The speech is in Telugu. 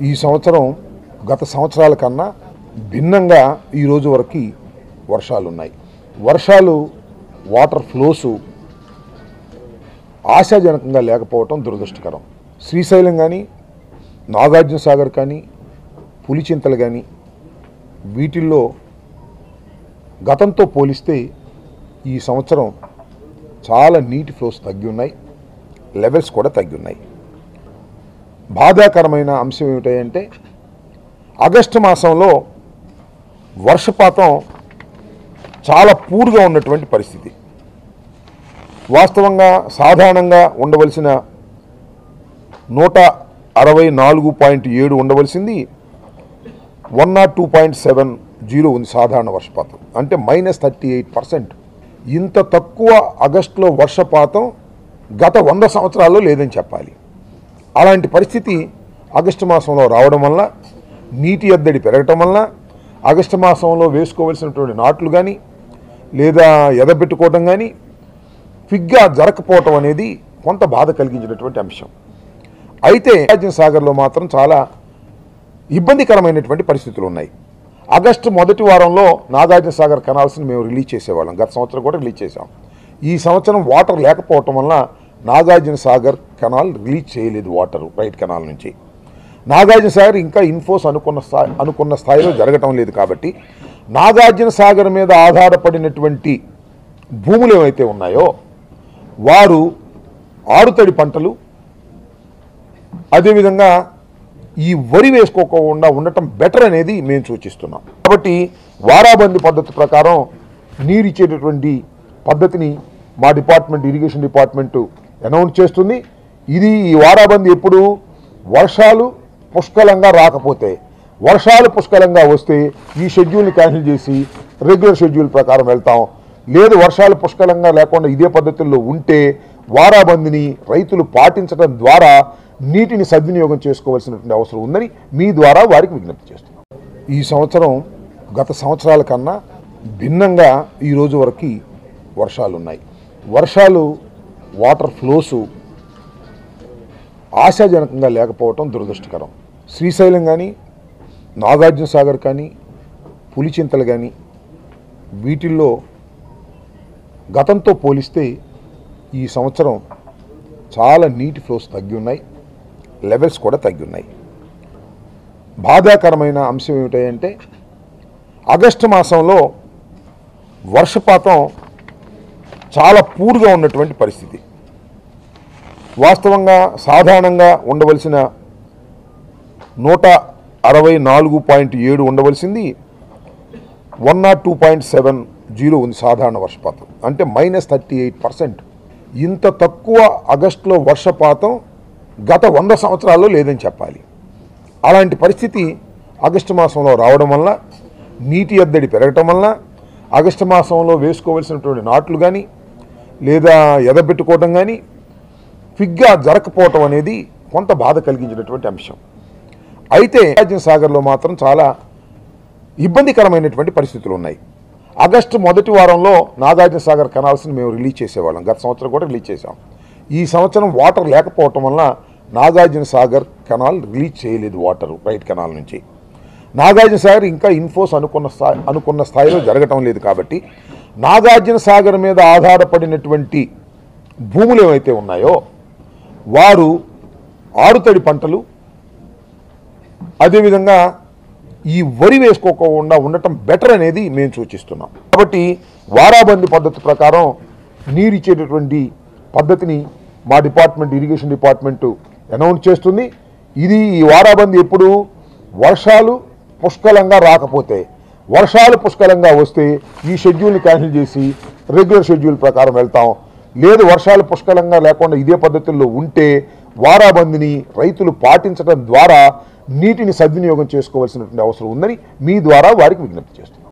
ఈ సంవత్సరం గత సంవత్సరాల కన్నా భిన్నంగా ఈ రోజు వరకు వర్షాలు ఉన్నాయి. వర్షాలు వాటర్ ఫ్లోస్ ఆశాజనకంగా లేకపోవటం దురదృష్టకరం. శ్రీశైలం కానీ, నాగార్జున సాగర్ కానీ, పులిచింతలు కానీ వీటిల్లో గతంతో పోలిస్తే ఈ సంవత్సరం చాలా నీటి ఫ్లోస్ తగ్గి ఉన్నాయి, లెవెల్స్ కూడా తగ్గి ఉన్నాయి. బాధాకరమైన అంశం ఏమిటంటే ఆగస్టు మాసంలో వర్షపాతం చాలా పూర్గా ఉన్నటువంటి పరిస్థితి. వాస్తవంగా సాధారణంగా ఉండవలసిన 164.7 ఉండవలసింది 102.70 ఉంది సాధారణ వర్షపాతం, అంటే -38%. ఇంత తక్కువ ఆగస్టులో వర్షపాతం గత 100 సంవత్సరాల్లో లేదని చెప్పాలి. అలాంటి పరిస్థితి ఆగస్టు మాసంలో రావడం వల్ల, నీటి ఎద్దడి పెరగటం వల్ల ఆగస్టు మాసంలో వేసుకోవలసినటువంటి నాట్లు కానీ లేదా ఎదబెట్టుకోవడం కానీ ఫిగ్గా జరగకపోవటం అనేది కొంత బాధ కలిగించినటువంటి అంశం. అయితే నాగార్జున సాగర్లో మాత్రం చాలా ఇబ్బందికరమైనటువంటి పరిస్థితులు ఉన్నాయి. ఆగస్టు మొదటి వారంలో నాగార్జున సాగర్ కెనాల్స్ని మేము రిలీజ్ చేసేవాళ్ళం, గత సంవత్సరం కూడా రిలీజ్ చేసాం. ఈ సంవత్సరం వాటర్ లేకపోవటం వల్ల నాగార్జున సాగర్ కెనాల్ రిలీజ్ చేయలేదు వాటర్ రైట్ కెనాల్ నుంచి. నాగార్జున సాగర్ ఇంకా ఇన్ఫోస్ అనుకున్న స్థాయిలో జరగటం లేదు. కాబట్టి నాగార్జున సాగర్ మీద ఆధారపడినటువంటి భూములు ఏవైతే ఉన్నాయో వారు ఆరుతడి పంటలు, అదేవిధంగా ఈ వరి వేసుకోకుండా ఉండటం బెటర్ అనేది మేము సూచిస్తున్నాం. కాబట్టి వారాబందీ పద్ధతి ప్రకారం నీరు ఇచ్చేటటువంటి పద్ధతిని మా డిపార్ట్మెంట్, ఇరిగేషన్ డిపార్ట్మెంటు అనౌన్స్ చేస్తుంది. ఇది ఈ వారాబందీ ఎప్పుడు వర్షాలు పుష్కలంగా రాకపోతే, వర్షాలు పుష్కలంగా వస్తే ఈ షెడ్యూల్ని క్యాన్సిల్ చేసి రెగ్యులర్ షెడ్యూల్ ప్రకారం వెళ్తాం. లేదు వర్షాలు పుష్కలంగా లేకుండా ఇదే పద్ధతుల్లో ఉంటే వారాబందీని రైతులు పాటించడం ద్వారా నీటిని సద్వినియోగం చేసుకోవాల్సినటువంటి అవసరం ఉందని మీ ద్వారా వారికి విజ్ఞప్తి చేస్తున్నాం. ఈ సంవత్సరం గత సంవత్సరాల కన్నా భిన్నంగా ఈ రోజు వరకు వర్షాలు ఉన్నాయి. వర్షాలు వాటర్ ఫ్లోస్ ఆశాజనకంగా లేకపోవటం దురదృష్టకరం. శ్రీశైలం కానీ, నాగార్జున సాగర్ కానీ, పులిచింతలు కానీ వీటిల్లో గతంతో పోలిస్తే ఈ సంవత్సరం చాలా నీటి ఫ్లోస్ తగ్గి ఉన్నాయి, లెవెల్స్ కూడా తగ్గి ఉన్నాయి. బాధాకరమైన అంశం ఏమిటంటే ఆగస్టు మాసంలో వర్షపాతం చాలా పూర్గా ఉన్నటువంటి పరిస్థితి. వాస్తవంగా సాధారణంగా ఉండవలసిన 164.7 ఉండవలసింది 102.70 ఉంది సాధారణ వర్షపాతం, అంటే -38%. ఇంత తక్కువ ఆగస్టులో వర్షపాతం గత 100 సంవత్సరాల్లో లేదని చెప్పాలి. అలాంటి పరిస్థితి ఆగస్టు మాసంలో రావడం వల్ల, నీటి ఎద్దడి పెరగటం వల్ల ఆగస్టు మాసంలో వేసుకోవలసినటువంటి నాట్లు కానీ లేదా ఎదబెట్టుకోవడం కానీ ఫిగ్గా జరగకపోవటం అనేది కొంత బాధ కలిగించినటువంటి అంశం. అయితే నాగార్జున సాగర్లో మాత్రం చాలా ఇబ్బందికరమైనటువంటి పరిస్థితులు ఉన్నాయి. ఆగస్టు మొదటి వారంలో నాగార్జున సాగర్ కెనాల్స్ని మేము రిలీజ్ చేసేవాళ్ళం, గత సంవత్సరం కూడా రిలీజ్ చేసాం. ఈ సంవత్సరం వాటర్ లేకపోవటం వల్ల నాగార్జున సాగర్ కెనాల్ రిలీజ్ చేయలేదు వాటర్ రైట్ కెనాల్ నుంచి. నాగార్జున సాగర్ ఇంకా ఇన్ఫోస్ అనుకున్న స్థాయిలో జరగటం లేదు. కాబట్టి నాగార్జున సాగర్ మీద ఆధారపడినటువంటి భూములు ఏవైతే ఉన్నాయో వారు ఆరుతడి పంటలు, అదేవిధంగా ఈ వరి వేసుకోకుండా ఉండటం బెటర్ అనేది మేము సూచిస్తున్నాం. కాబట్టి వారాబందీ పద్ధతి ప్రకారం నీరు ఇచ్చేటటువంటి పద్ధతిని మా డిపార్ట్మెంట్, ఇరిగేషన్ డిపార్ట్మెంటు అనౌన్స్ చేస్తుంది. ఇది ఈ వారాబందీ ఎప్పుడు వర్షాలు పుష్కలంగా రాకపోతే, వర్షాలు పుష్కలంగా వస్తే ఈ షెడ్యూల్ని క్యాన్సిల్ చేసి రెగ్యులర్ షెడ్యూల్ ప్రకారం వెళ్తాం. లేదు వర్షాలు పుష్కలంగా లేకుండా ఇదే పద్ధతుల్లో ఉంటే వారాబందీని రైతులు పాటించడం ద్వారా నీటిని సద్వినియోగం చేసుకోవాల్సినటువంటి అవసరం ఉందని మీ ద్వారా వారికి విజ్ఞప్తి చేస్తున్నాం.